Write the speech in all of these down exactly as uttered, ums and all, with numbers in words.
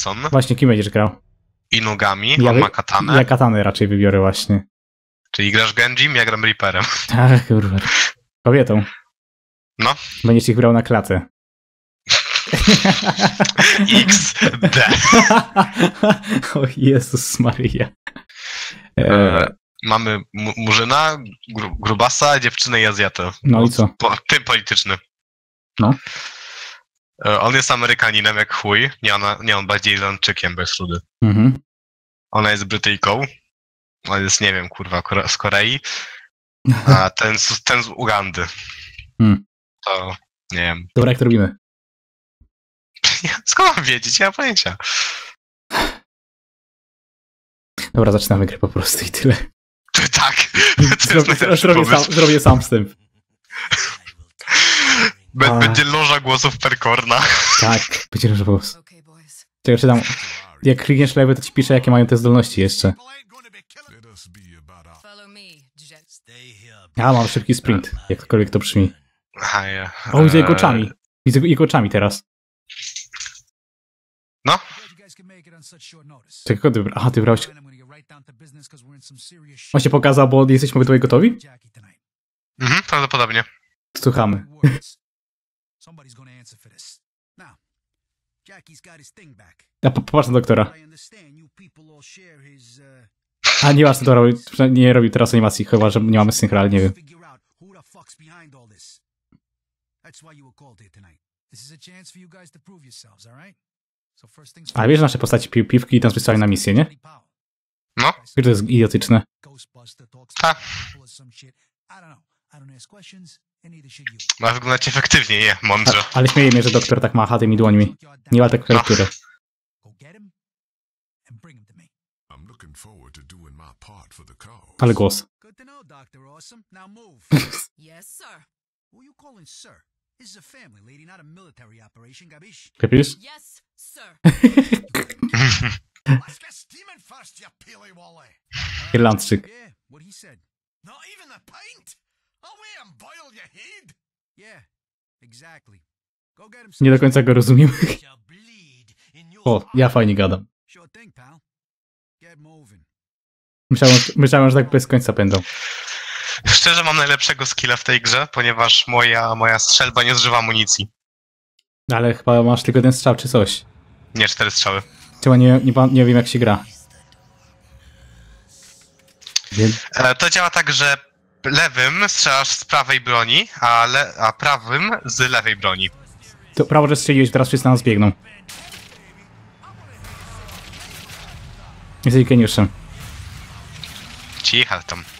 Wilson. Właśnie, kim będziesz grał? Inugami, Ja on wy- ma katanę. Ja katanę raczej wybiorę właśnie. Czyli grasz Genjim, ja gram Reaperem. Tak, kurwa. Kobietą. No. Będziesz ich brał na klatę. X D. O Jezus Maria. E, E, mamy mu- Murzyna, gru, Grubasa, dziewczynę i Azjatę. no i co? Po, tym polityczny. No. E, on jest Amerykaninem jak chuj. Nie, ona, nie on bardziej Irlandczykiem bez rudy. Mhm. Ona jest Brytyjką. On jest, nie wiem, kurwa, Kore- z Korei. A ten, z- ten z Ugandy. Hmm. To nie wiem. Dobra, jak to robimy? Skąd mam wiedzieć? Nie mam pojęcia. Dobra, zaczynamy grę po prostu i tyle. Tak. To Zrobię, jest najlepszy zrobię, sam, pomysł. zrobię sam wstęp. Bę- A. Będzie loża głosów Perkorna. Tak, będzie może głos. Okay, boys. Czekaj, czytam. Jak klikniesz lewy, to ci pisze, jakie mają te zdolności jeszcze. Follow me, Jet. Ja mam szybki sprint, jakkolwiek to brzmi. Aha, ja. O, widzę jego Eee, oczami. Widzę jego oczami teraz. No. Czekaj, kogo ty wybrałeś? Aha, ty wybrałeś. On się pokazał, bo jesteśmy tutaj gotowi? Mhm, prawdopodobnie. Słuchamy. Somebody's gonna answer for this. Now, Jackie's got his thing back. Ja po- popatrz na doktora. I understand you people all share his, uh... A nie masz to robić, nie robi teraz animacji, chyba że nie mamy synchra, ale nie wiem. Figure out who the fuck's behind all this. That's why you were called here tonight. This is a chance for you guys to prove yourselves, all right? So first things A wiesz, że nasze postaci pił piwki i tam wysłali na misję, nie? No. Wiesz, że to jest idiotyczne. Ha. I don't know. I don't ask questions, and neither should you. Ma wyglądać efektywnie, nie? Mądrze. A, ale śmieje mnie, że doktor tak macha tymi dłońmi. Nie ma tak kreatury. Go get him and bring him to me. I'm looking forward to doing my part for the cause. Ale głos. Good to know, Doctor Awesome. Now move. Yes, sir. Who you calling sir? This is a family, lady, not a military operation, gabish? Kapisz? Yes, sir. Let's get steaming first, you peely wally. Irlandczyk. Yeah, what he said. Not even a pint. Away and boil your head. Yeah, exactly. Go get him Nie some. do końca go rozumiem. Shall bleed in your O, ja fajnie gadam. Sure thing, pal. Get moving. Myślałem, myślałem, że tak bez końca pędzą. Szczerze mam najlepszego skilla w tej grze, ponieważ moja, moja strzelba nie zużywa amunicji. Ale chyba masz tylko ten strzał czy coś. Nie, cztery strzały. Chyba nie, nie, nie wiem, jak się gra. Więc E, to działa tak, że lewym strzelasz z prawej broni, a, le, a prawym z lewej broni. to prawo, że strzeliłeś, teraz wszyscy na nas biegną. Jesteś geniuszem. Cicha tam.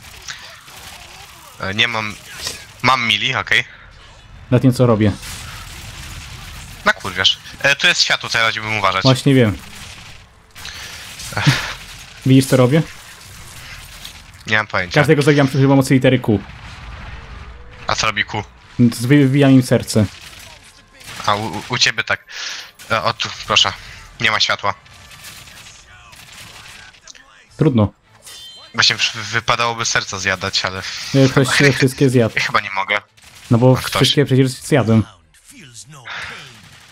E, nie mam... Mam mili, okej. Nad tym, co robię. Na kurwiasz. E, tu jest światło, co ja radziłbym uważać. Właśnie wiem. Widzisz, co robię? Nie mam pojęcia. Każdego zabijam przy pomocy litery Q. A co robi Q? Wybijam im serce. A u, u ciebie tak. E, o tu, proszę. Nie ma światła. Trudno. Właśnie w- wypadałoby serca zjadać, ale... Nie, Ktoś się wszystkie zjadł. Ja chyba nie mogę. No bo ktoś. wszystkie przecież zjadłem. feels no pain.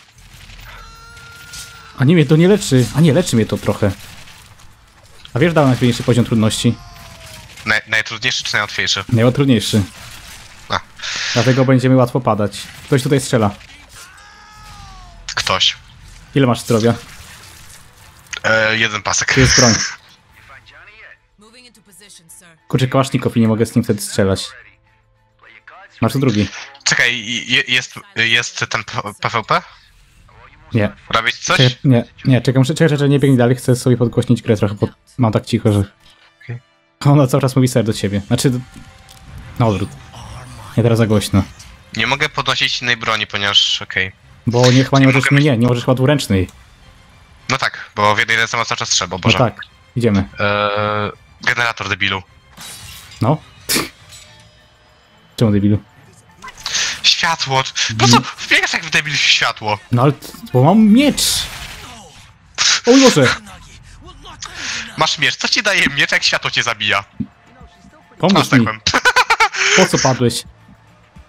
A nie, mnie to nie leczy. A nie, leczy mnie to trochę. A wiesz, dał najtrudniejszy poziom trudności? Naj, najtrudniejszy czy najłatwiejszy? Najtrudniejszy. A, Dlatego będziemy łatwo padać. Ktoś tutaj strzela. ktoś. Ile masz zdrowia? E, jeden pasek. Tu jest broń. Moving into position, sir. Kurczę, kałasznikow i nie mogę z nim wtedy strzelać. Masz tu drugi. Czekaj, i- je, jest, jest ten P- PvP? Nie. Robić coś? Czekaj, nie, nie, czekam, czekaj, czekaj, nie biegnij dalej, chcę sobie podgłośnić grę trochę, bo mam tak cicho, że... Okej. Ona cały czas mówi ser do ciebie. Znaczy... Na odwrót. Nie teraz za głośno. Nie mogę podnosić innej broni, ponieważ... okej. Bo nie, chyba nie Nie możesz... mogę Nie, nie, nie możesz chyba dwuręcznej. No tak, bo w jednej ręce ma cały czas trzeba, No boże. tak, idziemy. E, generator debilu. No. Czemu debilu? Światło! Po co wbiegasz jak w debil w światło? No ale... Bo mam miecz! O Boże! Masz miecz, co ci daje miecz, jak światło cię zabija? Pomóż mi. Następem. Po co padłeś?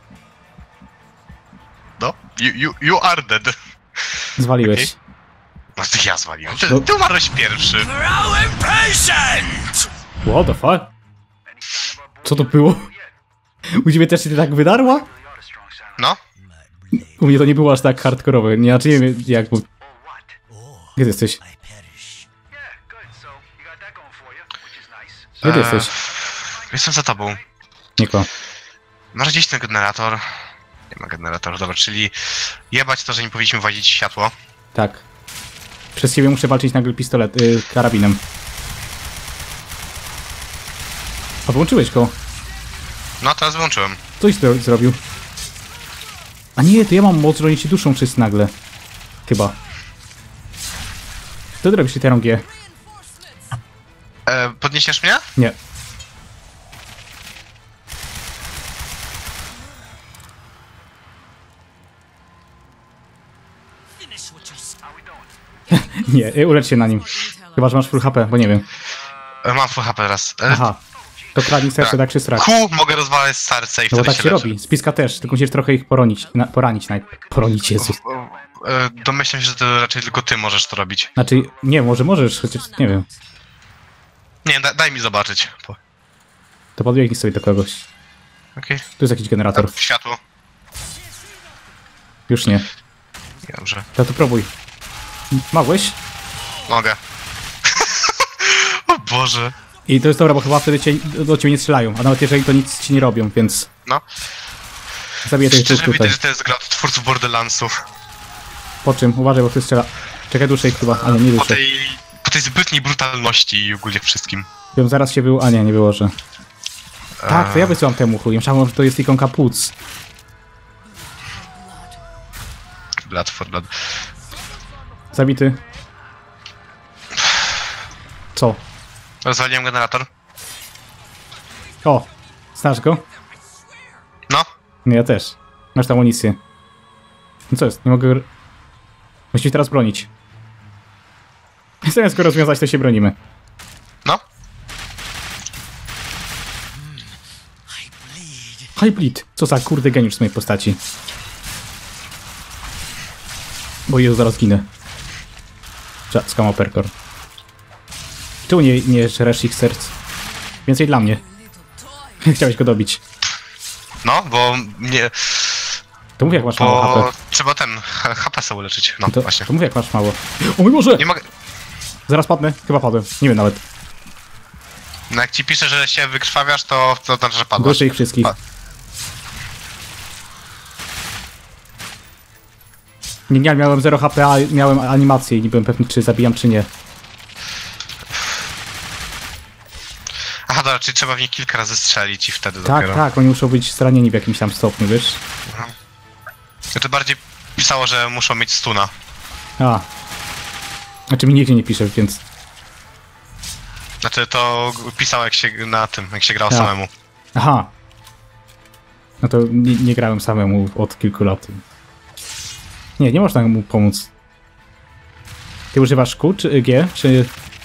No, you, you, you are dead. Zwaliłeś. No to ja zwaliłem. Ty, No. ty umarłeś pierwszy. Grow impatient! What the fuck? Co to było? U ciebie też się tak wydarła? No. U mnie to nie było aż tak hardkorowe. Nie, znaczy nie wiem jak... Bo... Gdzie ty jesteś? Gdzie ty Eee, jesteś? Jestem za tobą. Nie kłam. Masz gdzieś ten generator? Nie ma generatora, dobra, czyli jebać to, że nie powinniśmy włazić światło. Tak. Przez ciebie muszę walczyć nagle pistolet, y, karabinem. A włączyłeś go. No, teraz wyłączyłem. Coś zro zrobił. A nie, to ja mam moc, że oni ci duszą czyst nagle. Chyba. Co ty robisz, literą G? E, podniesiesz mnie? Nie. Nie, y, ulecz się na nim. Chyba, że masz full H P, bo nie wiem. E, mam full H P teraz. E, Aha. To kradnij serce, tak się strach. Ku, mogę rozwalać serce i No bo wtedy tak się się leczę. robi. Spiska też, tylko musisz trochę ich poronić. Na, poranić najpierw. Poronić, Jezus. E, domyślam się, że to raczej tylko ty możesz to robić. Znaczy, nie, może możesz, chociaż nie wiem. Nie, da, daj mi zobaczyć. Po- To podbiegnij sobie do kogoś. Okej. Tu jest jakiś generator. Światło. Już nie. Dobrze. To tu próbuj. Mogłeś? Mogę. O Boże. I to jest dobra, bo chyba wtedy cię, do ciebie nie strzelają. A nawet jeżeli to nic ci nie robią, więc... No. Zabiję tych dwóch Szczerze tutaj. widać, że to jest gra od twórców Borderlandsów. Po czym? Uważaj, bo ty strzela. Czekaj, duszę ich chyba. A nie, nie Po duszę. tej, po tej zbytniej brutalności i ogólnie wszystkim. Wiem, zaraz się był... A nie, nie było, że... Tak, to ja Eee, wysyłam temu chuj. Myślałem, że to jest ikonka płuc. Blood for blood. Zabity. Co? Rozwaliłem generator. O! Znasz go? No. No ja też. Masz tam amunicję. No co jest? Nie mogę... Musisz się teraz bronić. Zamiast go rozwiązać, to się bronimy. No. High bleed. Co za kurde geniusz z mojej postaci. Bo Jezu, zaraz ginę. Skamo perkor. Czemu nie, nie żresz ich serc? Więcej dla mnie. Chciałeś go dobić. No, bo nie... To mów jak masz mało Bo H P. trzeba ten H- HP sobie uleczyć. No, To, właśnie. to mów jak masz mało. O mój Boże! Nie mogę... Zaraz padnę. Chyba padłem. Nie wiem nawet. No jak ci piszę, że się wykrwawiasz, to to znaczy, że padłaś. Duszę ich wszystkich. A. Nie, nie, miałem zero H P, a miałem animację i nie byłem pewny, czy zabijam, czy nie. Aha, dobra, czyli trzeba w nich kilka razy strzelić i wtedy Tak, dopiero. tak, oni muszą być zranieni w jakimś tam stopniu, wiesz? To bardziej pisało, że muszą mieć stuna. A. Znaczy mi nigdzie nie pisze, więc... Znaczy to pisało jak się na tym, jak się grało Ja. samemu. Aha. No to nie, nie grałem samemu od kilku lat. Nie, nie można mu pomóc. Ty używasz Q czy G, czy...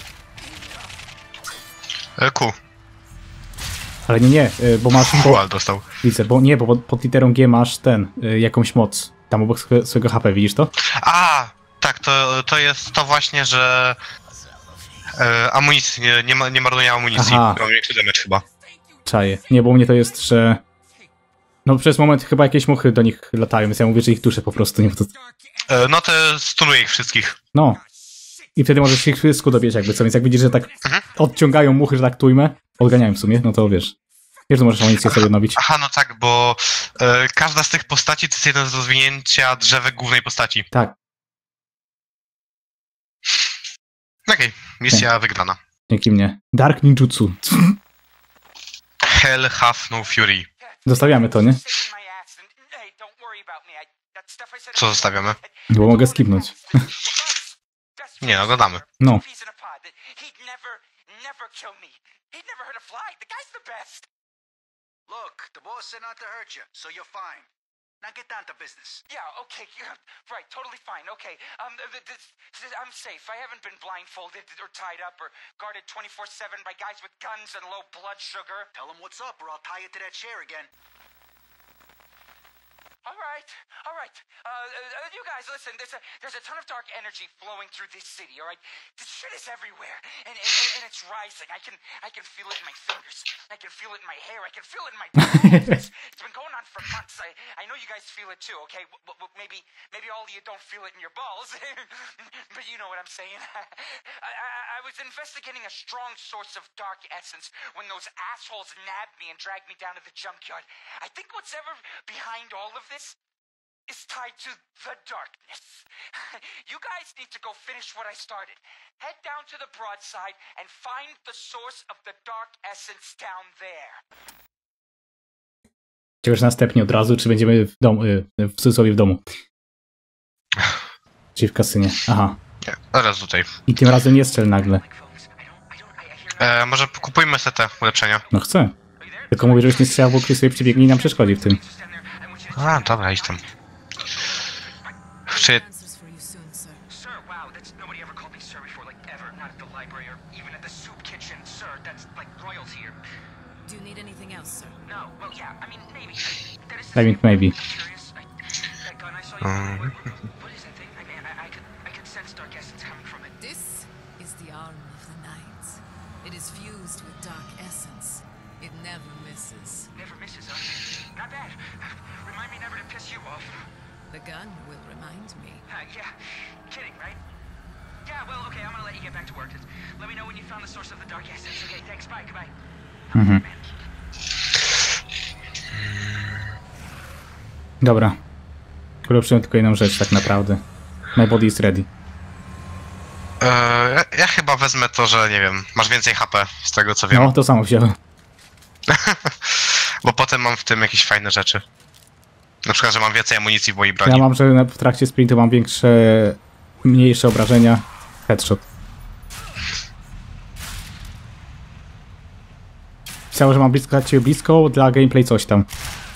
E, Q. Ale nie, nie, y, bo masz... Bo, Kual dostał. widzę, bo nie, bo pod, pod literą G masz ten, y, jakąś moc. Tam obok swe- swojego H P, widzisz to? A, tak, to, to jest to właśnie, że e, amunicji, nie, nie, ma, nie marnuje amunicji. Aha. Mam większy damage chyba. Czaję. Nie, bo u mnie to jest, że... No przez moment chyba jakieś muchy do nich latają, więc ja mówię, że ich duszę po prostu, nie? Bo to... E, no to stunuje ich wszystkich. No. I wtedy możesz ich wszystko dobieć jakby co, więc jak widzisz, że tak Mhm. odciągają muchy, że tak tujmę, odganiają w sumie, no to wiesz. Wiesz, że możesz amunicję sobie odnowić. Aha, no tak, bo e, każda z tych postaci to jest jeden z rozwinięcia drzewek głównej postaci. Tak, Okej, misja wygrana. dzięki mnie. Dark Ninjutsu. Hell have no fury. Zostawiamy to, nie? Co zostawiamy? Bo mogę skipnąć. Nie, no gadamy. No. Look, the boss said not to hurt you, so you're fine. Now get down to business. Yeah, okay, yeah, right, totally fine, okay. Um, th- th- th- I'm safe. I haven't been blindfolded or tied up or guarded twenty-four seven by guys with guns and low blood sugar. Tell him what's up, or I'll tie you to that chair again. All right, all right. Uh, uh, you guys, listen. There's a there's a ton of dark energy flowing through this city. All right, this shit is everywhere, and and, and it's rising. I can I can feel it in my fingers. I can feel it in my hair. I can feel it in my bones. it's, it's been going on for months. I I know you guys feel it too. Okay, w- w- maybe maybe all of you don't feel it in your balls, but you know what I'm saying. I, I I was investigating a strong source of dark essence when those assholes nabbed me and dragged me down to the junkyard. I think what's ever behind all of this is tied to the darkness. You guys need to go finish what I started. Head down to the broadside and find the source of the dark essence down there. Czy już następnie od razu, czy będziemy w domu, w cudzysłowie w domu? Czyli w kasynie. Aha. Nie, zaraz tutaj. I tym razem nie strzel nagle. E, może kupujmy sobie te ulepszenia. No chcę. Tylko mówię, żebyś nie strzelał, bo ktoś sobie przybiegnie i nam przeszkodzi w tym. A, dobra, idź tam. Czy... Answers for you soon, sir. Sir, wow, that's nobody ever called me sir before, like ever. Not at the library or even at the soup kitchen. Sir, that's like royalty here. Do you need anything else, sir? No, well, yeah, I mean, maybe. That is I mean, maybe. I'm curious. I, that gun I saw you Um. with, what, what, what is that thing? I mean, I, I could, I could sense dark essence coming from it. This is the arm of the night. It is fused with dark essence. It never misses. Never misses, huh? Not bad. Remind me never to piss you off. The gun will remind me. Uh, yeah, kidding, right? Yeah, well, okay, I'm gonna let you get back to work. Just let me know when you found the source of the dark essence. Okay, thanks, bye, goodbye. Mhm. Dobra. Ulepszyłem tylko jedną rzecz tak naprawdę. My body is ready. E, ja, ja chyba wezmę to, że nie wiem, masz więcej H P z tego co wiem. No, to samo wziąłem. Bo potem mam w tym jakieś fajne rzeczy. Na przykład, że mam więcej amunicji w mojej broni. Ja mam, że na- w trakcie sprintu mam większe, mniejsze obrażenia. Headshot. Pisało, że mam blisko, ciebie blisko, dla gameplay coś tam.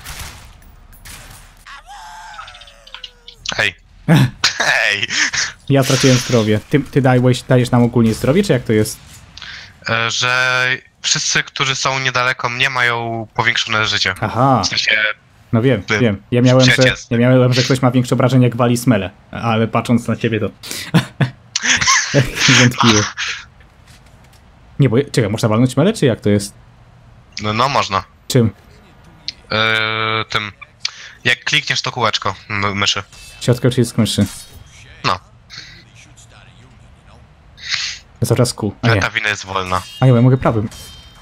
Hej. Hej. Ja straciłem zdrowie. Ty, ty dajesz, dajesz nam ogólnie zdrowie, czy jak to jest? E, że wszyscy, którzy są niedaleko mnie, mają powiększone życie. Aha, W sensie, no wiem, Ty, wiem. Ja miałem, że, przyjacielstwo. ja miałem, że ktoś ma większe obrażenia jak wali smele. Ale patrząc na ciebie to... Wątpliwe. Nie, bo... Czekaj, można walnąć mele, czy jak to jest? no, no można. Czym? E, tym. Jak klikniesz to kółeczko m- myszy. Środka czy jest myszy? No. Cały czas kół. A nie, Ta wina jest wolna. a nie, bo ja mogę prawym.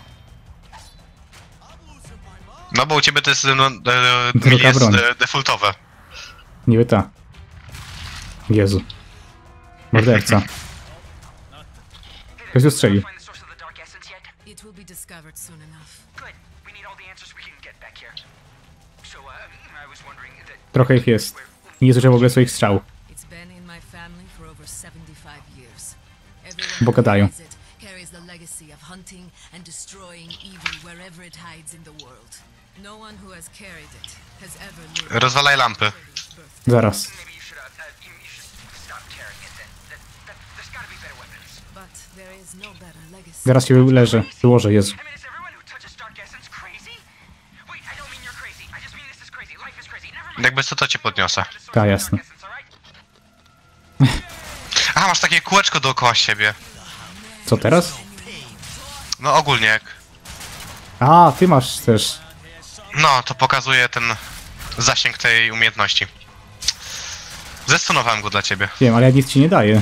No bo u ciebie to jest, no, e, Druga mili jest broń. e, defaultowe. Niby ta. Jezu. Morderca. Ktoś tu strzelił. Find the source of the dark essence yet? It will be discovered soon enough. Good. We need all the answers we can get back here. So, uh, I was wondering that... Trochę ich jest. Nie słyszę w ogóle swoich strzał. It's been in my family for over seventy-five years. Everyone Bo who gadają. carries it carries the legacy of hunting and destroying evil wherever it hides in the world. No one who has carried it has ever lived. Rozwalaj lampy. birth. Zaraz. Maybe you should, uh, uh, you, you should stop carrying it then. That, that, there's gotta be better weapons. But there is no better legacy. Zaraz się leżę. Wyłożę, Jezu. I mean, is everyone who touches dark essence crazy? Wait, I don't mean you're crazy. I just mean this is crazy. Life is crazy. Never mind. Jakby co, to cię podniosę. The source Ta, of the jasne. dark essence, all right? A, masz takie kółeczko dookoła siebie. Co teraz? No ogólnie jak... A, ty masz też. No, to pokazuje ten zasięg tej umiejętności. Zestunowałem go dla ciebie. Wiem, ale ja nic ci nie daję.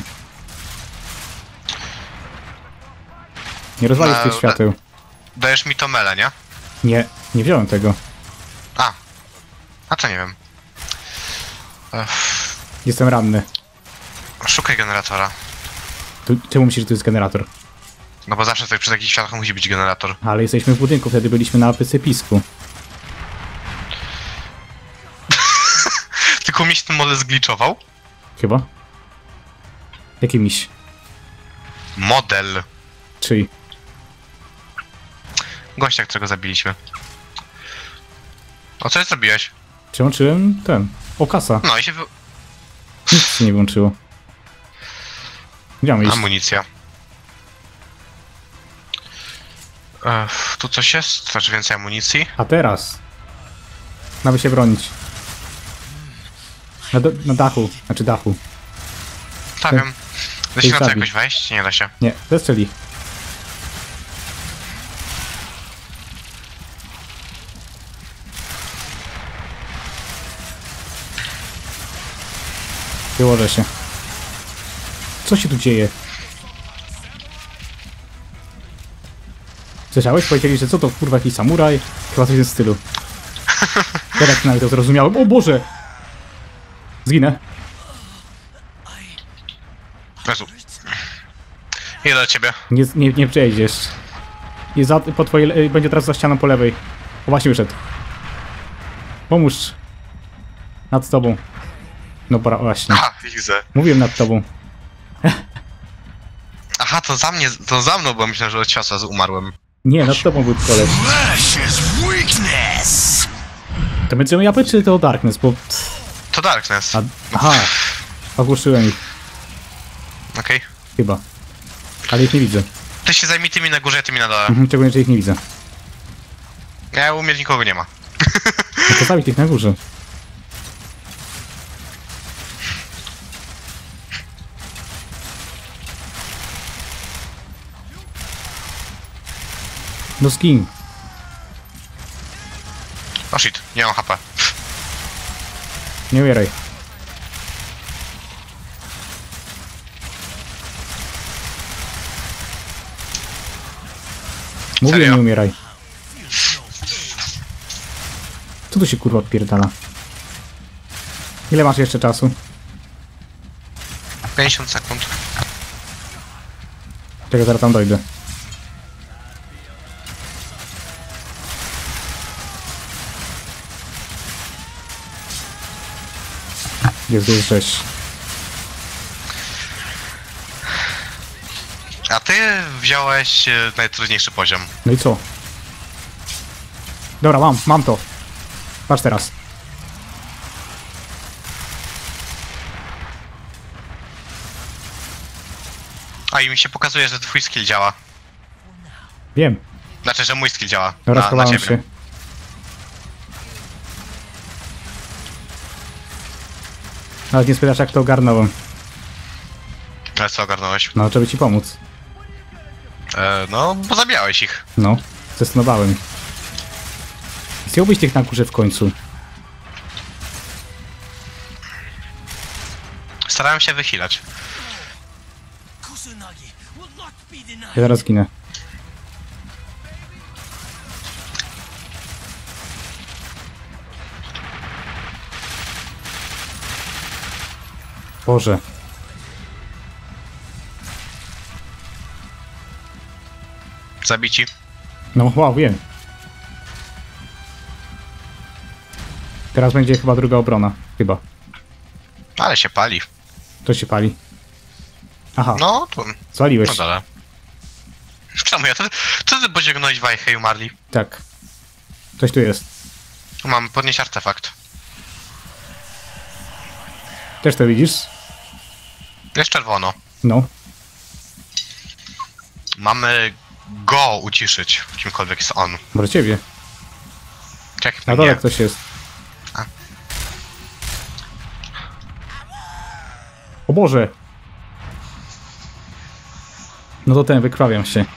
Nie rozwalisz No, tych świateł. Dajesz mi to mele, nie? Nie, nie wziąłem tego. A. A to nie wiem. Ech, Jestem ranny. szukaj generatora. Tu, czemu myślisz, że to jest generator? No bo zawsze tutaj przy takich światłach musi być generator. Ale jesteśmy w budynku, wtedy byliśmy na wysypisku. Tylko mi się ten model zgliczował. Chyba? Jaki miś? Model. Czyj? Gościa, którego zabiliśmy. O, co zrobiłeś? Przełączyłem ten. O, kasa. No i się wy... Nic się nie włączyło. Gdzie mam iść? Amunicja. Ech, tu coś jest? Znaczy więcej amunicji? A teraz? Mamy się bronić. Na, do, na dachu, znaczy dachu. Stawiam. Da się na to zabić. jakoś wejść? Nie da się. Nie, zestrzeli. Wyłożę się. Co się tu dzieje? Słyszałeś? Powiedzieli, że co to kurwa jakiś samuraj? Chyba coś w tym stylu. Teraz nawet to zrozumiałem. O Boże! Zginę. Jezu. Idę do ciebie. Nie, nie, nie przejdziesz. Jest za, po twojej, będzie teraz za ścianą po lewej. O, właśnie wyszedł. Pomóż. Nad tobą. No dobra, właśnie. Aha, widzę. Mówiłem nad tobą. Aha, to za mnie, to za mną, bo myślałem, że od ciosa umarłem. Nie, nad tobą był koleś. Flesh is weakness. To będziemy japy, czy to Darkness? Bo... To Darkness. A, aha. Ogłuszyłem ich. Okej. Chyba. Ale ich nie widzę. Ty się zajmij tymi na górze, tymi na dole. Mhm, szczególnie, że ich nie widzę. Ja u mnie nikogo nie ma. No to zabić tych na górze. No skin. O shit, nie mam H P. Nie umieraj. Mówię, Serio? nie umieraj. Co tu się kurwa odpierdala? Ile masz jeszcze czasu? pięćdziesiąt sekund. Czekaj, zaraz tam dojdę. Jest już sześć. A ty wziąłeś e, najtrudniejszy poziom. No i co? Dobra, mam, mam to. Patrz teraz. A i mi się pokazuje, że twój skill działa. Wiem. Znaczy, że mój skill działa. Dobra, na, na schowałem ciebie. się. Nawet nie spytasz, jak to ogarnąłem. Ale co ogarnąłeś? No, żeby ci pomóc. E, no, bo zabijałeś ich. No, zastanawiałem. Chciałbyś tych na górze w końcu. Starałem się wychilać. Kusanagi will not be denied. Ja zaraz ginę. Boże. Zabici. No, wow, wiem. Teraz będzie chyba druga obrona. Chyba. Ale się pali. To się pali. Aha, No, to... zwaliłeś. No dalej. Czemu ja? To, to ty pociągnąłeś wajchę i umarli. Tak. Coś tu jest. Tu mam podnieść artefakt. Też to widzisz? Jest czerwono. No. Mamy go uciszyć, kimkolwiek jest on. Może ciebie. Jak Na dole mnie. ktoś jest. A. O Boże! No to ten, wykrwawiam się.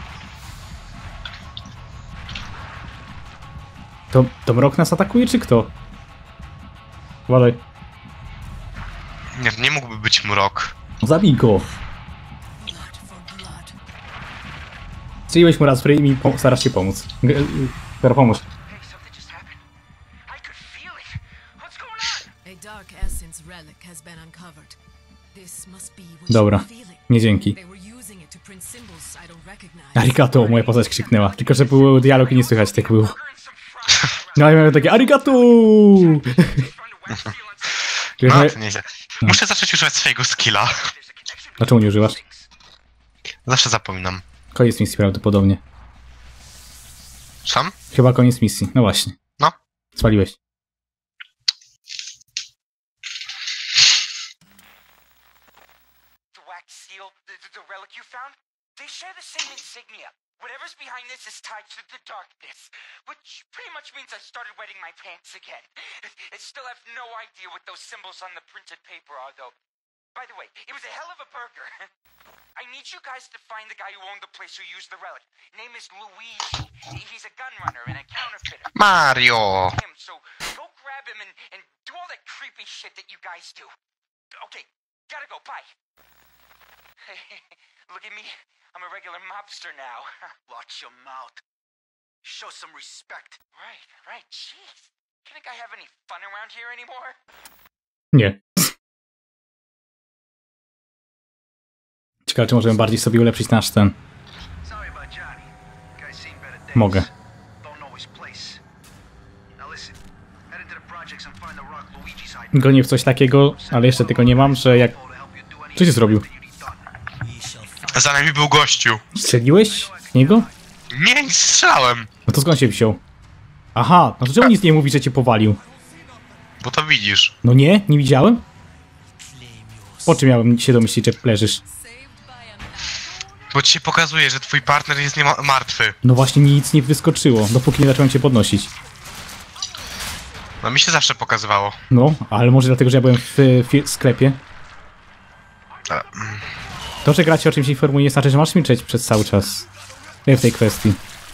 To, to mrok nas atakuje, czy kto? Uważaj. Nie, nie mógłby być mrok. Zabij go! Blood for blood. Strzeliłeś mu raz w ryj i mi pom- starasz się pomóc. G- y, Teraz pomóż. Hey, something just happened. I could feel it. What's going on? A dark essence relic has been uncovered. This must be what Dobra. you were feeling. Nie dzięki. They were using it to print symbols I don't recognize. Arigato, moja postać krzyknęła. Tylko, że był dialog i nie słychać tak było. Sugar and some fries. No i miałem takie arigato! Find a wax seal on some. Wiesz, No, że- to nieźle. Muszę zacząć używać swojego skilla. There's a connection. Dlaczego nie używasz? Zawsze zapominam. Koniec misji prawdopodobnie. Sam? Chyba koniec misji. No właśnie. No. Spaliłeś. The wax seal, the, the, the relic you found? They share the same insignia. Whatever's behind this is tied to the darkness, which pretty much means I started wetting my pants again. I still have no idea what those symbols on the printed paper are, though. By the way, it was a hell of a burger. I need you guys to find the guy who owned the place who used the relic. Name is Luigi. He's a gun runner and a counterfeiter. Mario! Him, so go grab him and, and do all that creepy shit that you guys do. Okay, gotta go, bye. Look at me. I'm a regular mobster now. Watch your mouth. Show some respect. Right, right, jeez. Can a guy have any fun around here anymore? Nie. Ciekawe, czy możemy bardziej sobie ulepszyć nasz ten. Sorry about Johnny. Guy's seen better days. Mogę. Don't know his place. Now listen. Head into the projects and find the rock Luigi's hiding. Gonię w coś takiego, ale jeszcze tego nie mam, że jak... Co ci zrobił? Za nami był gościu. Strzeliłeś w niego? Nie, nie strzelałem. No to skąd się wziął? Aha, no to czemu nic nie mówi, że cię powalił? Bo to widzisz. No nie, nie widziałem? Po czym miałem się domyślić, że leżysz? Bo ci się pokazuje, że twój partner jest nie ma- martwy. No właśnie nic nie wyskoczyło, dopóki nie zacząłem cię podnosić. No mi się zawsze pokazywało. No, ale może dlatego, że ja byłem w, w sklepie. Ale, To, że gra cię o czymś informuje, nie znaczy, że masz milczeć przez cały czas. Nie w tej kwestii.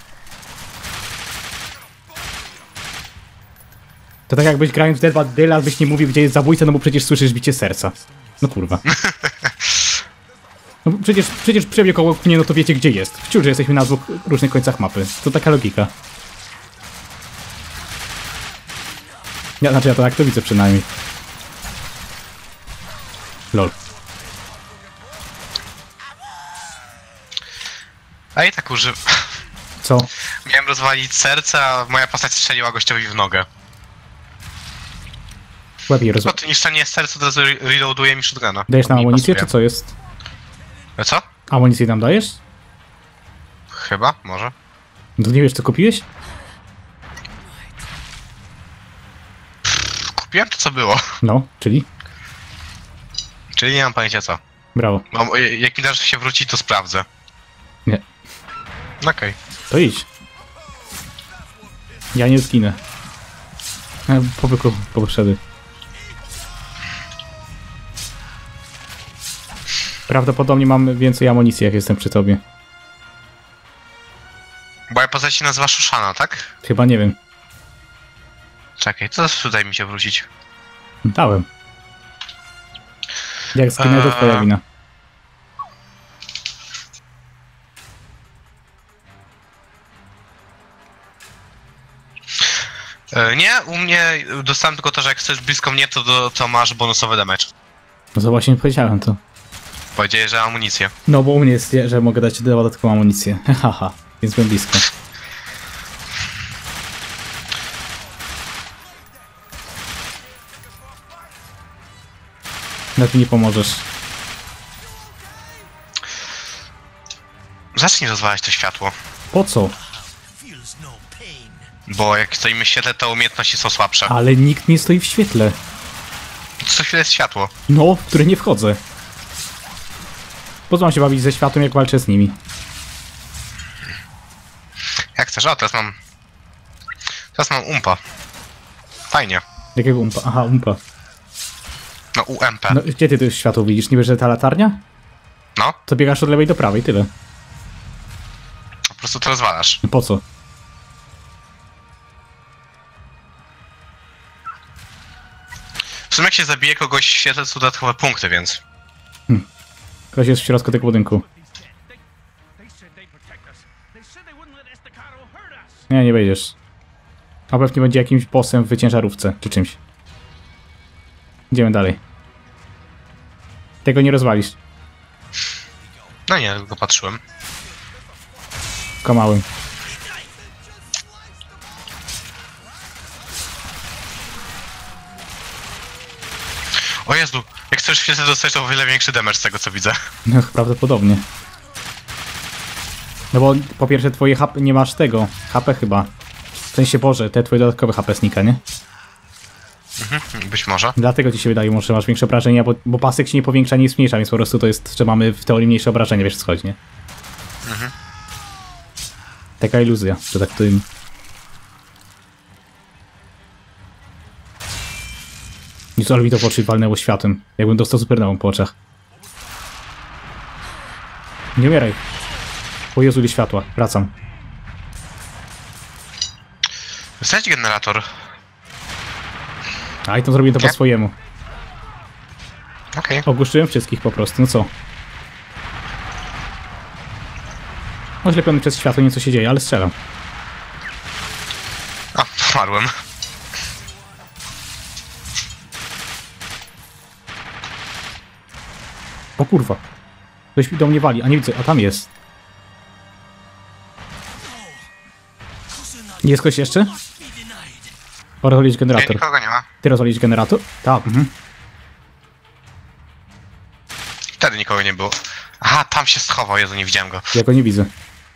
To tak jakbyś grając w Dead by Daylight byś nie mówił, gdzie jest zabójca, no bo przecież słyszysz bicie serca. No kurwa. No bo przecież, przecież przebiegł koło mnie, no to wiecie gdzie jest. Wciąż, że jesteśmy na dwóch różnych końcach mapy. To taka logika. Ja, znaczy ja to tak to widzę przynajmniej. Lol. a i tak uży... Co? Miałem rozwalić serce, a moja postać strzeliła gościowi w nogę. Lepiej No rozumiem. to niszczenie serca to re- reloaduje mi shotguna. Dajesz nam Mi amunicję, pasuje. czy co jest? A co? Amunicję nam dajesz? Chyba, może. No to nie wiesz co kupiłeś? Kupiłem to co było. No, czyli? Czyli nie mam pojęcia co. Brawo. Mam, jak mi dasz się wrócić, to sprawdzę. Nie. Okej. To idź. Ja nie zginę. E, Po byku, po wszedy. Prawdopodobnie mam więcej amunicji, jak jestem przy tobie. Moja postać się nazywa Shushana, tak? Chyba nie wiem. Czekaj, to tutaj mi się wrócić. Dałem. Jak zginę, to Eee. twoja wina. E, nie, u mnie dostałem tylko to, że jak chcesz blisko mnie, to, to, to masz bonusowy damage. No to właśnie powiedziałem to. Powiedziałeś, że amunicję. No bo u mnie jest, że mogę dać dodatkową amunicję. Haha, więc byłem blisko. Nawet mi nie pomożesz. Zacznij rozwalać to światło. Po co? Feels no pain. Bo jak stoimy w świetle, to umiejętności są słabsze. Ale nikt nie stoi w świetle. Co chwilę jest światło. No, w które nie wchodzę. Po co mam się bawić ze światłem, jak walczę z nimi? Jak chcesz? O, teraz mam... Teraz mam umpa. Fajnie. Jakiego umpa? Aha, umpa. No, U M P. No, gdzie ty to światło widzisz? Nie wiesz, że ta latarnia? No, To biegasz od lewej do prawej, tyle. po prostu to rozwalasz. Po co? W sumie jak się zabije kogoś w świetle, to dodatkowe punkty, więc... Ktoś jest w środku tego budynku. They said they'd protect us. They said they wouldn't let Estacado hurt us. Nie, nie wejdziesz. A pewnie będzie jakimś bossem w ciężarówce, czy czymś. Idziemy dalej. Tego nie rozwalisz. No nie, tylko patrzyłem. Komałem. O Jezu, jak chcesz w świetle dostać, to o wiele większy damage z tego, co widzę. No, prawdopodobnie. No bo po pierwsze twoje H P, nie masz tego. H P chyba. W sensie, Boże, te twoje dodatkowe H P znika, nie? Mhm, być może. Dlatego ci się wydaje, może masz większe obrażenia, bo, bo pasek się nie powiększa, nie zmniejsza, więc po prostu to jest, że mamy w teorii mniejsze obrażenia, wiesz co chodzi, nie? Mhm. Taka iluzja, że tak to im. Nic, ale mi to w oczy walnęło światłem. Jakbym dostał supernową po oczach. Nie umieraj. O Jezu, ile światła. Wracam. Wstać generator. A i to zrobię to po Nie? swojemu. Okej. Ogłuszyłem wszystkich po prostu, no co? Oślepiony przez światło, nie co się dzieje, ale strzelam. A, umarłem. O kurwa. Ktoś mi do mnie wali, a nie widzę, a tam jest. Jest ktoś jeszcze? Pora rozwalić Nie, generator. nikogo nie ma. Ty rozwalić generator? Tak, mhm. Wtedy nikogo nie było. Aha, tam się schował, Jezu, nie widziałem go. Ja go nie widzę.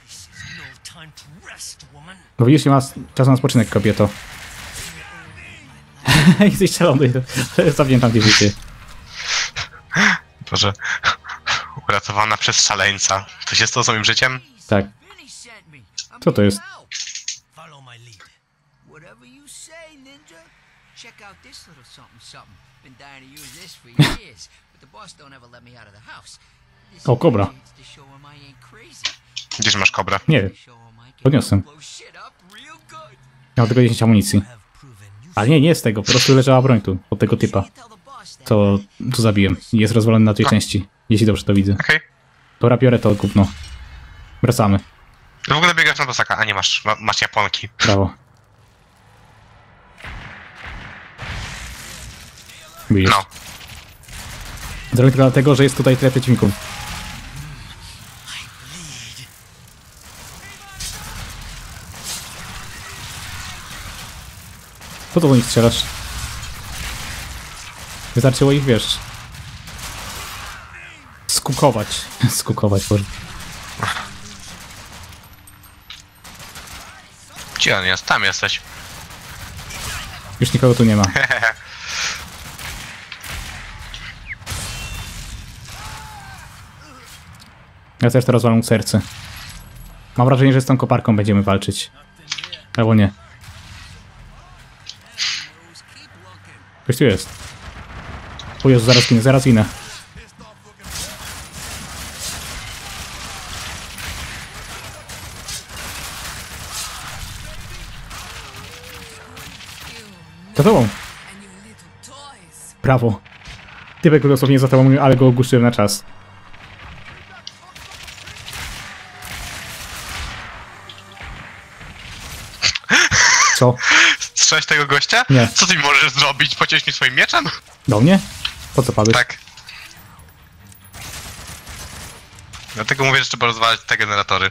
No widzisz, nie ma czasu na spoczynek, kobieto. Jesteś szalony. Zawdzięczam ci życie. Boże. Uratowana przez szaleńca. Co się stało z moim życiem? Tak. Vinny sent me. I'm Co to jest? help. Follow my lead. Whatever you say, ninja. Check out this little something something. Been dying to use this for years, but the boss don't ever let me out of the house. This O, kobra. to show him I ain't crazy. Gdzież masz kobrę? Nie wiem. Show him I can Podniosłem. blow shit up real good. Miał tylko dziesięć amunicji. Ale nie, nie jest tego. Po prostu leżała broń tu. Od tego typa. You tell the boss that. Co tu zabiłem. I jest rozwalony na dwie części. Jeśli dobrze to widzę. Okej. Dobra, biorę to gówno. Wracamy. W ogóle biegasz na bosaka, a nie masz, ma, masz japonki. Brawo. Widzisz. No. Zrobię tylko dlatego, że jest tutaj tyle przeciwników. Po co do nich strzelasz? Wystarczyło ich, wiesz... Skukować. Skukować, Boże. Gdzie on jest? Tam jesteś. Już nikogo tu nie ma. Ja też teraz walam serce. Mam wrażenie, że z tą koparką będziemy walczyć. Albo nie. Ktoś tu jest. O Jezu, zaraz ginę, zaraz ginę. Za tobą. And your little toys. Brawo. Typek był dosłownie za tobą, ale go ogłuszyłem na czas. Co? Strzałeś tego gościa? Nie. Co ty możesz zrobić? Pociąć mi swoim mieczem? Do mnie? Po co padłeś? Tak. Dlatego mówię, że trzeba rozwalać te generatory.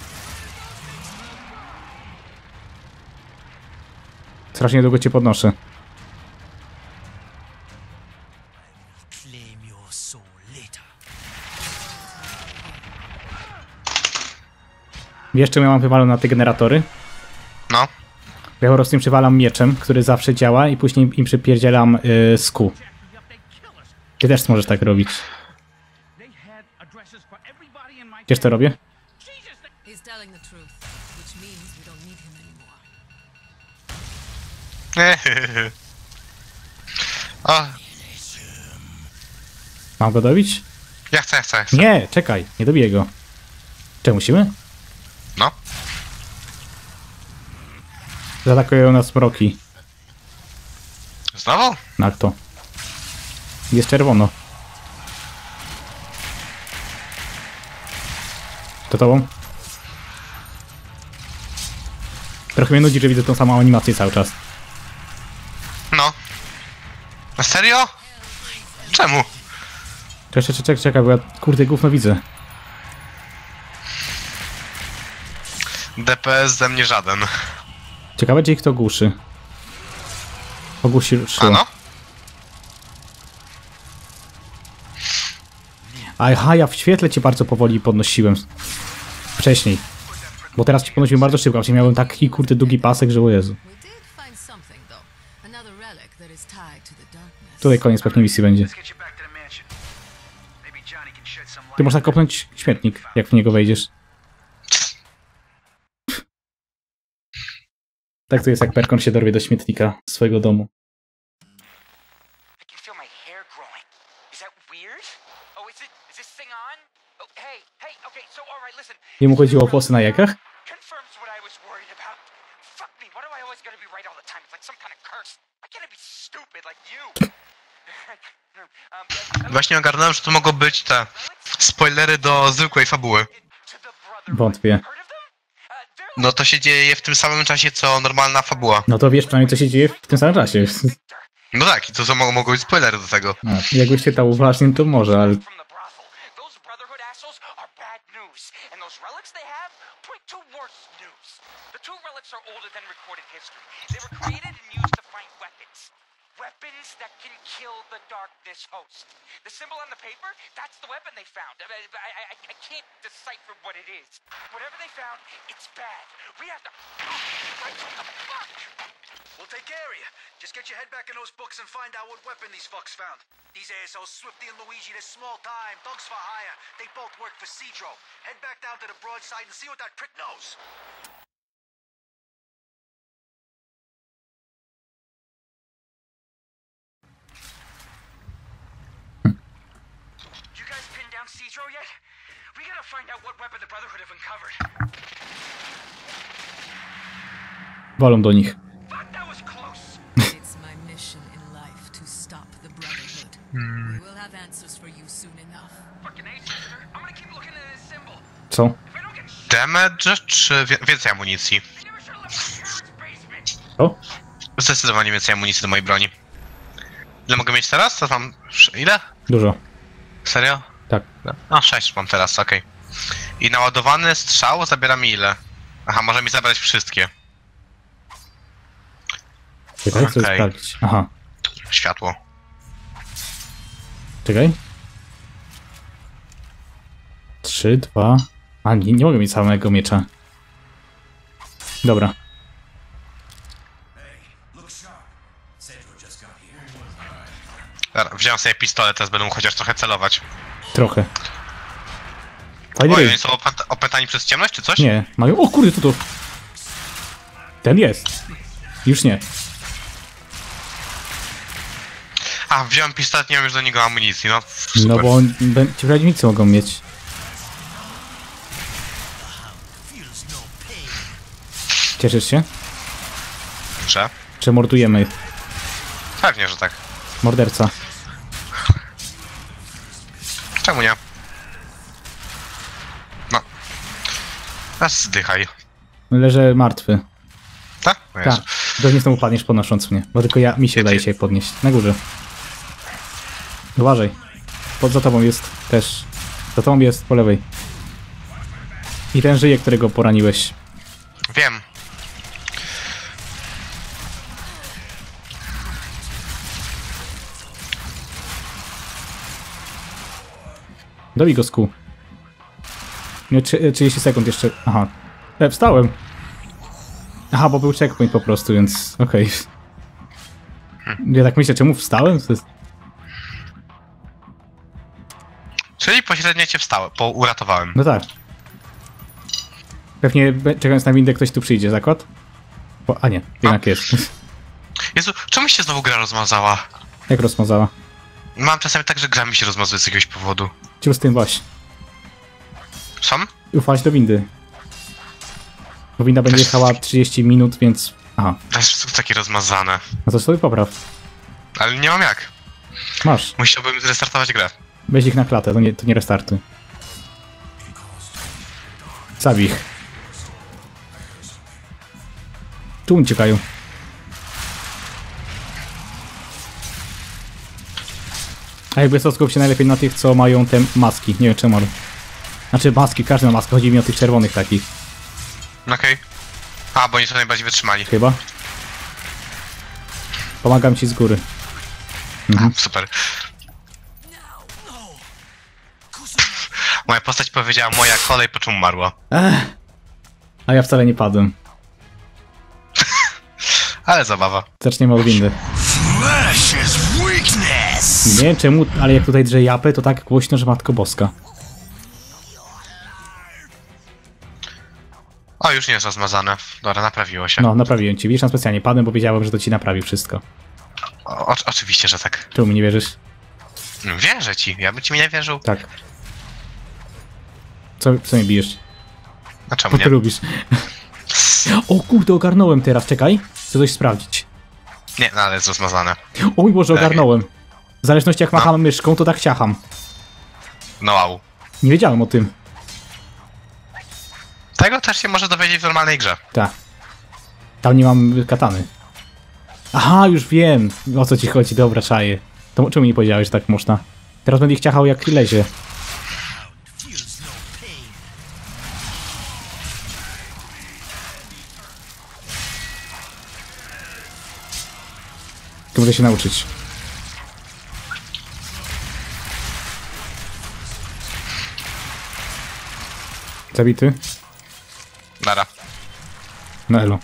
Strasznie długo cię podnoszę. Claim your soul later. Jeszcze miałam wywalone na te generatory. No. Ja po prostu im przywalam mieczem, który zawsze działa i później im przypierdzielam yy, sku. Ty też możesz tak robić. They had addresses for everybody in my Wiesz, to robię? Jesus, they- He's telling the truth, which means we don't need him anymore. O, Mam go dobić? ja chcę, ja chcę, ja chcę. Nie, czekaj, nie dobiję go. Czy musimy? No. Zaatakują nas mroki. Znowu? Na to. Jest czerwono. To tobą? Trochę mnie nudzi, że widzę tą samą animację cały czas. No. Na serio? Czemu? Czekaj, czekaj, czekaj, czekaj, bo ja kurde gówno widzę. D P S ze mnie żaden. Ciekawe, gdzie ich to ogłuszy. Ogłuszyło. A no? Aha, ja w świetle cię bardzo powoli podnosiłem. Wcześniej. Bo teraz cię podnosiłem bardzo szybko, a miałem taki kurde długi pasek, że o Jezu. We did find something, though. Another relic that is tied to the darkness. Tutaj koniec pewnie misji będzie. Let's get you back to the mansion. Maybe Johnny can shed some light. Ty można kopnąć śmietnik, jak w niego wejdziesz. Tak to jest, jak Perkon się dorwie do śmietnika swojego domu. I can feel my hair growing. Is that weird? Oh, is it? Is this thing on? Oh, hey, hey. Okay, so all right, listen. Jemu chodziło o włosy na jajkach? Confirms what I was worried about. Fuck me. Why do I always gotta be right all the time? It's like some kind of curse. I can't be stupid like you. um, Właśnie ogarnąłem, że to mogą być te spoilery do zwykłej fabuły. Wątpię. No to się dzieje w tym samym czasie, co normalna fabuła. No to wiesz przynajmniej, co się dzieje w tym samym czasie. No tak, i to są, mogą być spoilery do tego. A, jakbyś czytał uważnie, to może, ale... from the brothel. Those Brotherhood assholes are bad news, and those relics they have point to worse news. The two relics are older than recorded history. They were created and used to find weapons. Weapons that can kill the darkness host. The symbol on the paper, that's the weapon they found. I, I, I, I can't decipher what it is. Whatever they found, it's bad. We have to... Oh, what the fuck? We'll take care of you. Just get your head back in those books and find out what weapon these fucks found. These assholes, Swifty and Luigi, they're small time, thugs for hire. They both work for Cedro. Head back down to the broadside and see what that prick knows. You guys pinned down Cedro yet? We gotta find out what weapon the Brotherhood have uncovered. Walą do nich. Fuck, that was close. It's my mission in life to stop the Brotherhood. We will have answers for you soon enough. Fucking A, sister. I'm gonna keep looking at this symbol. Co? If I don't get shit, Damage czy wie więcej amunicji? I never should have left my parents' basement. O? Zdecydowanie więcej amunicji do mojej broni. Ile mogę mieć teraz? To mam... ile? Dużo. Serio? Tak. No, sześć mam teraz, okej. I naładowany strzał zabiera mi ile? Aha, może mi zabrać wszystkie. Czekaj, chcę Okej. sprawdzić. Aha. Światło. Czekaj. Trzy, dwa... A, nie, nie mogę mieć samego miecza. Dobra. Dobra, wziąłem sobie pistolet, teraz będę mógł chociaż trochę celować. Trochę. Fajny Oj, ryj. oni są opę- opętani przez ciemność, czy coś? Nie, mają... O kurde, tu to... Ten jest. Już nie. A, wziąłem pistolet, nie mam już do niego amunicji, no super. No bo on- be- ci przeciwnicy mogą mieć. Cieszysz się? Że? Czy mordujemy Pewnie, że tak. morderca? Czemu nie? No. Teraz zdychaj. Leżę martwy. Tak? O Jezu. Tak. Pewnie znowu padniesz podnosząc mnie. Bo tylko ja mi się udaje się podnieść. Na górze. Uważaj. Pod za tobą jest też. Za tobą jest po lewej. I ten żyje, którego poraniłeś. Wiem. Dobij go z kół. Nie, trzy- trzydzieści sekund jeszcze. Aha. E, wstałem. Aha, bo był checkpoint po prostu, więc okej. Ja tak myślę, czemu wstałem? To jest... Czyli pośrednio cię wstałem, po uratowałem. No tak. Pewnie be- czekając na windę ktoś tu przyjdzie, zakład? Bo, a nie, jednak jest. Jezu, czemu się znowu gra rozmazała? Jak rozmazała? Mam czasami tak, że gra mi się rozmazuje z jakiegoś powodu. Ciu z tym właśnie. Sam? Ufać do windy. Bo winda będzie jechała trzydzieści minut, więc... Aha, To jest takie rozmazane. no to sobie popraw. Ale nie mam jak. Masz. Musiałbym zrestartować grę. Weź ich na klatę, to nie, to nie restartuj. Zabij ich. Tu uciekają. A jakby to skup się najlepiej na tych, co mają te maski. Nie wiem czemu, ale... Znaczy maski, każdy ma maskę, chodzi mi o tych czerwonych takich. Okej. Okay. A, bo oni są najbardziej wytrzymali. Chyba. Pomagam ci z góry. Mhm. Super. Moja postać powiedziała moja kolej, po czym umarła. Ech. A ja wcale nie padłem. Ale zabawa. Zaczniemy od windy. Nie wiem czemu, ale jak tutaj drze japę, to tak głośno, że Matko Boska. O, już nie jest rozmazane. Dobra, naprawiło się. No, naprawiłem ci. Widzisz, tam specjalnie padłem, bo wiedziałem, że to ci naprawi wszystko. O, o, oczywiście, że tak. Czemu mi nie wierzysz? Wierzę ci, ja bym ci nie wierzył. Tak. Co, co mnie bijesz? A czemu Bo ty nie? lubisz. O kurde, ogarnąłem teraz, czekaj. Chcę coś sprawdzić. Nie, no ale jest rozmazane. O mój Boże, Tak. ogarnąłem. W zależności jak macham myszką, to tak ciacham. No wow. Nie wiedziałem o tym. Tego też się może dowiedzieć w normalnej grze. Tak. Tam nie mam katany. Aha, już wiem, o co ci chodzi, dobra, czaję. To czemu mi nie powiedziałeś, że tak można? Teraz będę ich ciachał jak lezie. To muszę się nauczyć. Zabity? Nara. No elo.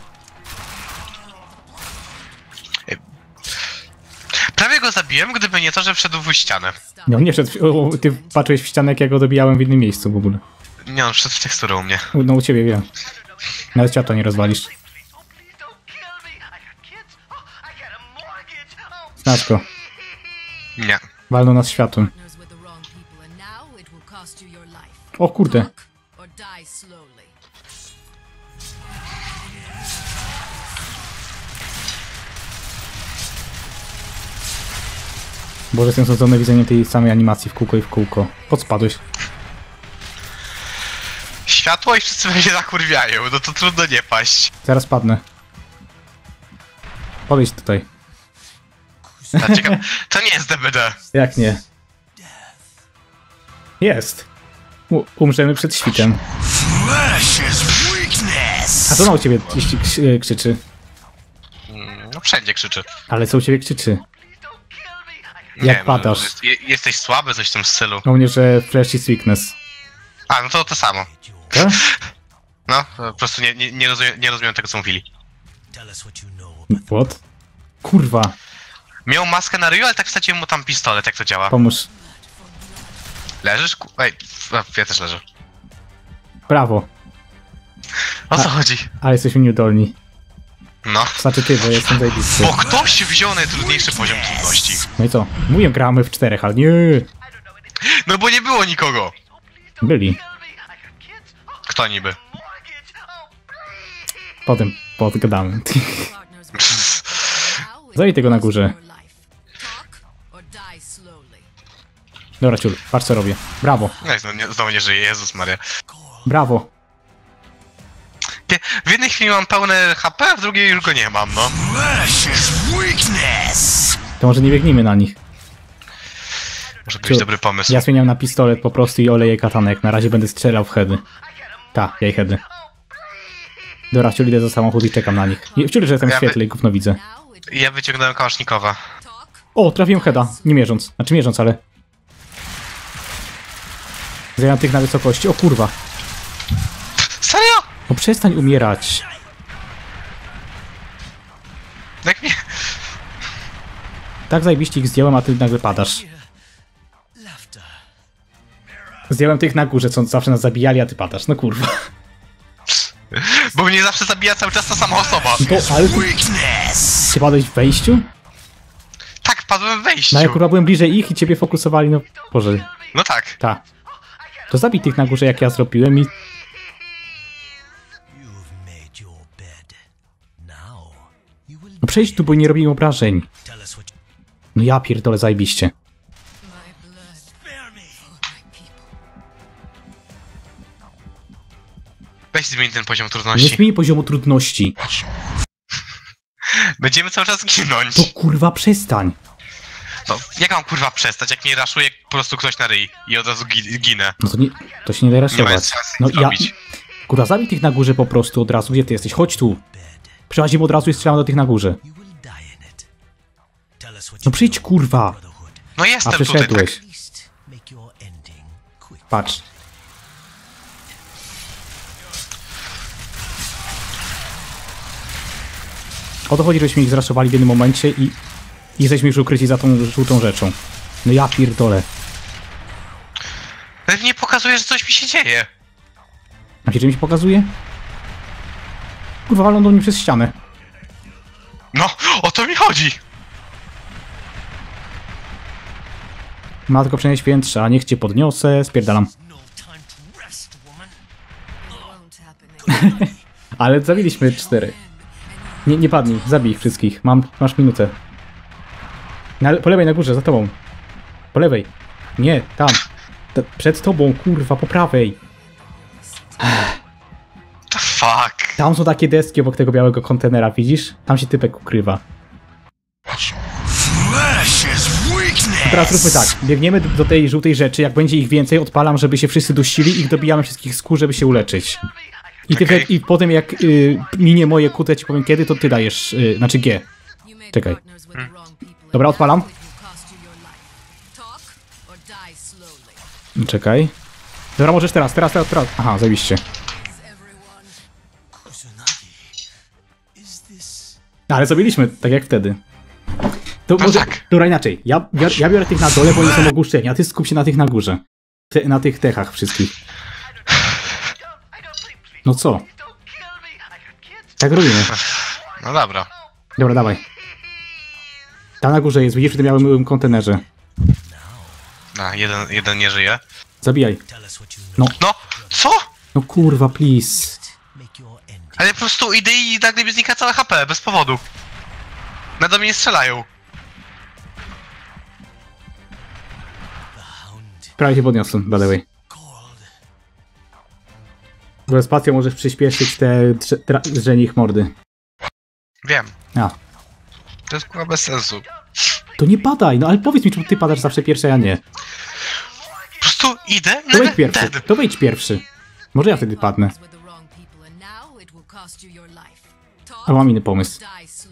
Prawie go zabiłem, gdyby nie to, że wszedł w ścianę. Nie, on nie wszedł. w- O, ty patrzyłeś w ścianę, jak ja go dobijałem w innym miejscu w ogóle. Nie, on wszedł w teksturę u mnie. U- No u ciebie wiem. Nawet światła nie rozwalisz. Znaczko. Nie. Walną nas światłem. Partners with the wrong people, and now it will cost you your life. O kurde. Talk or die slowly. Boże, jestem znudzony widzeniem tej samej animacji w kółko i w kółko. Podspadłeś. Światło i wszyscy mnie zakurwiają, no to trudno nie paść. Zaraz padnę. Podejdź tutaj. A ciekawe, to nie jest D B D. Jak nie? Jest. U umrzemy przed świtem. A co na u ciebie jeśli krzy- krzyczy? Mm, No wszędzie krzyczy. Ale co u ciebie krzyczy? Nie Jak wiem, padasz? jest- je- jesteś słaby, coś w tym stylu. U mnie, że flash is weakness. A, no to to samo. Tak? No, po prostu nie, nie, nie, rozumiem, nie rozumiem tego, co mówili. What? Kurwa, Miał maskę na ryju, ale tak wsadziłem mu tam pistolet, jak to działa. pomóż. Leżysz? Ku- Ej, a, ja też leżę. Brawo. O co A- chodzi? Ale jesteśmy nieudolni. No. Znaczy ty, bo jestem zajebisty. Bo ktoś wziął najtrudniejszy poziom trudności. No i co? Mówię, gramy w czterech, ale nie. No bo nie było nikogo. Byli. Kto niby? Potem podgadamy. Partners with now it Zabij tego na will cost górze. you your life. Talk or die slowly. Dobra, ciul, patrz co robię. Brawo, No, znowu nie, znowu nie żyje, Jezus Maria. brawo. Nie, w jednej chwili mam pełne H P, a w drugiej już go nie mam, no. To może nie biegnijmy na nich. Może być Ciul, dobry pomysł. Ja zmieniam na pistolet po prostu i oleję katanek. Na razie będę strzelał w heady. Ta, ja i heady. Dobra, ciul, idę za samochód i czekam na nich. I ciul, że jestem w Ja by- świetle i gówno widzę. Now it will Ja wyciągnąłem kałasznikowa. talk. O, trafiłem heada, nie mierząc. Znaczy mierząc, ale... Zajęłam tych na wysokości. O kurwa. Serio? No przestań umierać. Jak mnie... Tak zajebiście ich zdjąłem, a ty nagle padasz. Zdjąłem tych na górze, co zawsze nas zabijali, a ty padasz. No kurwa. Bo mnie zawsze zabija cały czas ta sama osoba. To, ale ty... Ty padłeś w wejściu? Tak, padłem w wejściu. No ja kurwa byłem bliżej ich i ciebie fokusowali, no... Boże, No tak. ta. To zabij tych na górze, jak ja zrobiłem i... No przejdź tu, bo nie robiłem obrażeń. No ja pierdolę, zajebiście. My blood for my people. Weź zmień ten poziom Nie trudności. zmieni poziomu trudności. Będziemy cały czas ginąć. To kurwa przestań. No, jak mam kurwa przestać, jak mnie raszuje po prostu ktoś na ryj i od razu gi- ginę. No to nie... To się nie da Nie ma rasować. sensu No nic ja... robić. Kurwa, zabij tych na górze po prostu od razu. Gdzie ty jesteś? Chodź tu. Przechodzimy od razu i strzelamy do tych na górze. No przyjdź, kurwa. No A jestem tutaj, przeszedłeś. tak. Patrz. O to chodzi, żeśmy ich zraszowali w jednym momencie i... i jesteśmy już ukryci za tą żółtą rzeczą. No ja pierdolę. Ale nie pokazuje, że coś mi się dzieje. A gdzie mi się pokazuje? Kurwa, walą do mnie przez ścianę. No, o to mi chodzi! Matko Przenieświętsza, niech cię podniosę, spierdalam. Ale zabiliśmy cztery. Nie, nie padnij, zabij ich wszystkich. Mam, masz minutę. Na, po lewej na górze, za tobą. Po lewej. Nie, tam. T przed tobą, kurwa, po prawej. The fuck? Tam są takie deski obok tego białego kontenera, widzisz? Tam się typek ukrywa. Teraz róbmy tak, biegniemy do tej żółtej rzeczy, jak będzie ich więcej, odpalam, żeby się wszyscy duścili i dobijamy wszystkich z kół, żeby się uleczyć. I, ty, Okay. I potem jak y, minie moje kute, ci powiem kiedy, to ty dajesz, y, znaczy G. Czekaj. Dobra, odpalam. Czekaj. Dobra, możesz teraz, teraz, teraz, teraz. Aha, zajebiście. Ale zrobiliśmy tak jak wtedy. To No może, tak. dobra, inaczej. Ja, ja, ja biorę tych na dole, bo oni są ogłuszczeni, a ty skup się na tych na górze. Te, na tych techach wszystkich. No co? Tak robimy. No dobra. Dobra, dawaj. Tam na górze jest, widzisz, w tym białym kontenerze. A, jeden, jeden nie żyje. Zabijaj. No, co? No kurwa, please. Ale po prostu idę i nagle mi znika całe H P, bez powodu. Na do mnie strzelają. Prawie się podniosłem, by the way. Bo spacją możesz przyspieszyć te drze- drzenie ich mordy. Wiem. A. To jest kurwa bez sensu. To nie padaj, no ale powiedz mi, czemu ty padasz zawsze pierwszy, a ja nie. Po prostu idę, To wejdź nagle pierwszy, dead. to wejdź pierwszy. Może ja wtedy padnę. A mam inny pomysł.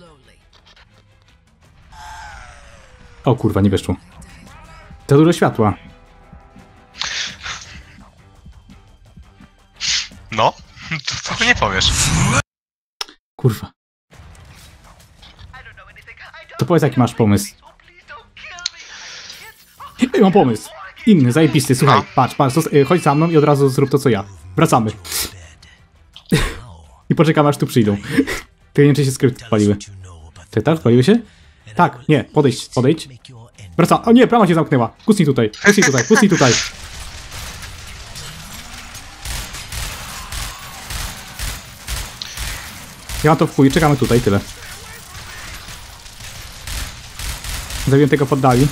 O kurwa, nie wyszło. Za dużo światła. No, to, to nie powiesz. Kurwa. To powiedz, jaki masz pomysł. Ej, mam pomysł. Inny, zajebisty, słuchaj, No. patrz, patrz, zos- y, chodź za mną i od razu zrób to, co ja. Wracamy. I poczekamy, aż tu przyjdą. Ty nie wiem, czy się skrypty spaliły. Ty tak? Spaliły się? Tak, nie, podejdź, podejdź. Wracam. O nie, brama się zamknęła. Kucnij tutaj, kucnij tutaj, kucnij tutaj. Ja mam to w chuj, czekamy tutaj, tyle. Zabiłem tego poddali.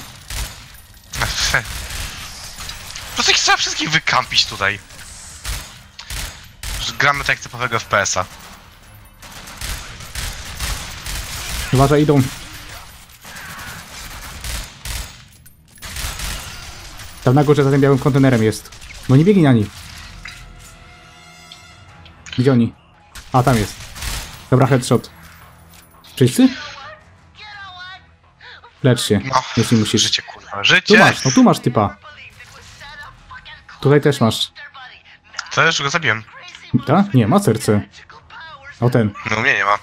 Po prostu ich trzeba wszystkich wykampić tutaj. Że gramy tak jak typowego F P S a. Uważaj, idą. Tam na górze za tym białym kontenerem jest. No nie biegnij na nich. Gdzie oni? A, tam jest. Dobra, headshot. Wszyscy? Lecz się, No, jeśli musisz. życie kurwa, Tu życie! masz, no tu masz typa. Tutaj też masz. To już go zabiłem. Ta? Nie, ma serce. O ten. No mnie nie ma.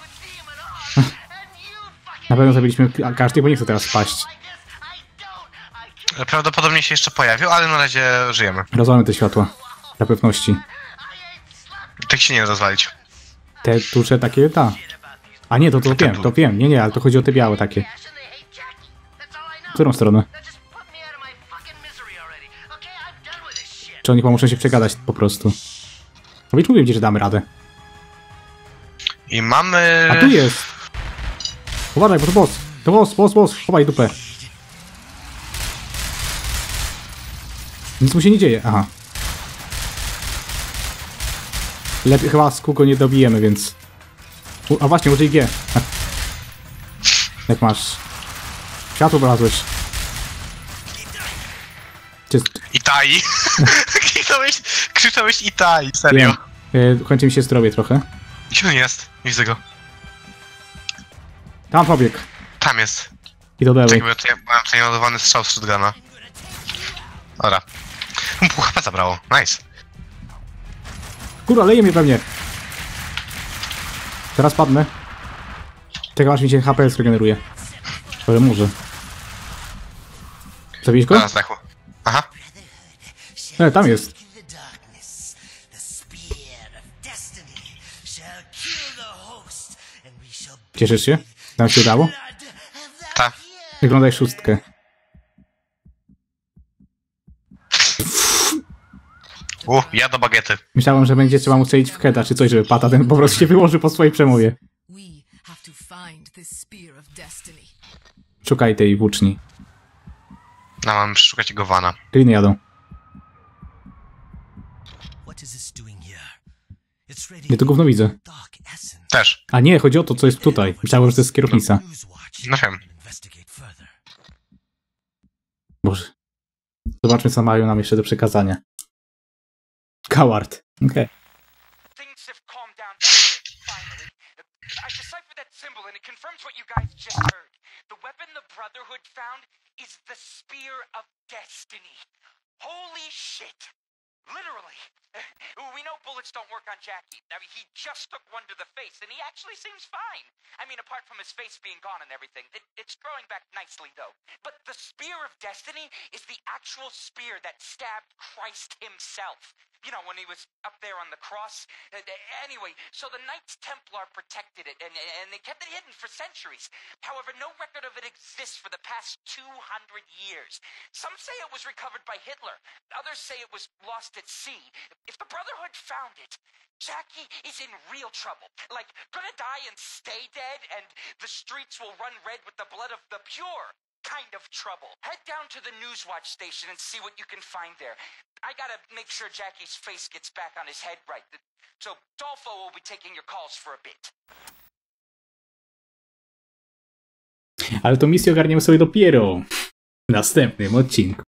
Na pewno zabiliśmy każdy, bo nie chce teraz spaść. Prawdopodobnie się jeszcze pojawił, ale na razie żyjemy. Rozwalmy te światła. Dla pewności. Tak się nie da rozwalić. Te tusze takie, ta. A nie, to, to wiem, to wiem. Nie, nie, ale to chodzi o te białe takie. W którą stronę? Czy oni muszą się przegadać po prostu? No więc mówię ci, że damy radę. I mamy... A tu jest! Uważaj, bo to boss! To boss, boss, boss! Chowaj dupę! Nic mu się nie dzieje, aha. Lepiej chyba z kół go nie dobijemy, więc... U, a właśnie, użyj G. Jak masz... Światło wylazłeś. Czyst... Itai! Krzyczałeś, krzyczałeś Itai, serio. Wiem. Yy, kończy mi się zdrowie trochę. Gdzie on jest? Nie widzę go. Tam pobieg. Tam jest. I do lewej. Tak, bo ja tutaj mam tutaj ładowany strzał z shotguna. Dobra. Pół H P zabrało. Nice. Kurwa, leje mnie pewnie. Teraz padnę. Czekam aż mi się H P zregeneruje. Ale może. Zabiłeś go? Na zdechło. Aha. E, tam jest. Cieszysz się? Tam się udało? Ta. Wyglądaj szóstkę. U, ja do bagiety. Myślałem, że będzie trzeba mu strzelić w heada czy coś, żeby pata ten po prostu się wyłoży po swojej przemowie. We have to find this spear of destiny. Szukaj tej włóczni. No, mam przeszukać jego wana. Gliny jadą. Ja to gówno widzę. Też. A nie, chodzi o to, co jest tutaj. Myślałem, że to jest kierownica. No wiem. Boże. Zobaczmy, co mają nam jeszcze do przekazania. Coward. Okej. Okay. Things have calmed down down here, finally. I deciphered that symbol and it confirms what you guys just heard. The weapon the Brotherhood found is the Spear of Destiny. Holy shit! Literally. We know bullets don't work on Jackie. I mean, he just took one to the face, and he actually seems fine. I mean, apart from his face being gone and everything. It, it's growing back nicely, though. But the Spear of Destiny is the actual spear that stabbed Christ himself. You know, when he was up there on the cross. Uh, anyway, so the Knights Templar protected it, and, and they kept it hidden for centuries. However, no record of it exists for the past two hundred years. Some say it was recovered by Hitler. Others say it was lost at sea. If the Brotherhood found it, Jackie is in real trouble. Like, gonna die and stay dead, and the streets will run red with the blood of the pure. Kind of trouble. Head down to the Newswatch station and see what you can find there. I gotta make sure Jackie's face gets back on his head right. So Dolfo will be taking your calls for a bit. Ale to misję ogarniemy sobie dopiero w następnym odcinku.